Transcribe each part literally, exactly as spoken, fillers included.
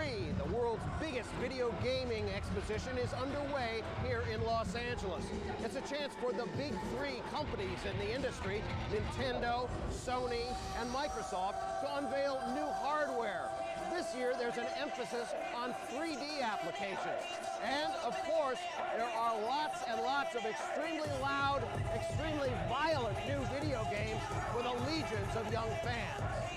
three, the world's biggest video gaming exposition, is underway here in Los Angeles. It's a chance for the big three companies in the industry, Nintendo, Sony, and Microsoft, to unveil new hardware. This year, there's an emphasis on three D applications. And, of course, there are lots and lots of extremely loud, extremely violent new video games for the legions of young fans.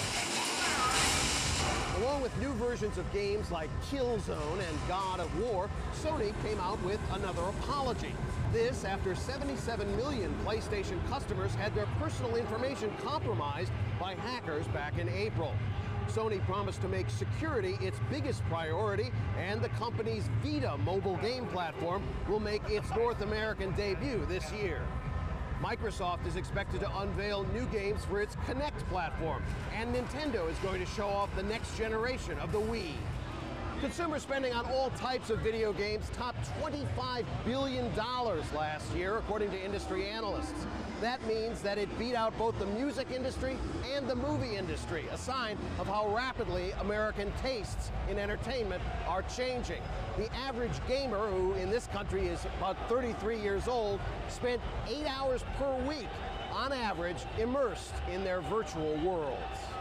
Along with new versions of games like Killzone and God of War, Sony came out with another apology. This after seventy-seven million PlayStation customers had their personal information compromised by hackers back in April. Sony promised to make security its biggest priority, and the company's Vita mobile game platform will make its North American debut this year. Microsoft is expected to unveil new games for its Kinect platform, and Nintendo is going to show off the next generation of the Wii. Consumer spending on all types of video games topped twenty-five billion dollars last year, according to industry analysts. That means that it beat out both the music industry and the movie industry, a sign of how rapidly American tastes in entertainment are changing. The average gamer, who in this country is about thirty-three years old, spent eight hours per week, on average, immersed in their virtual worlds.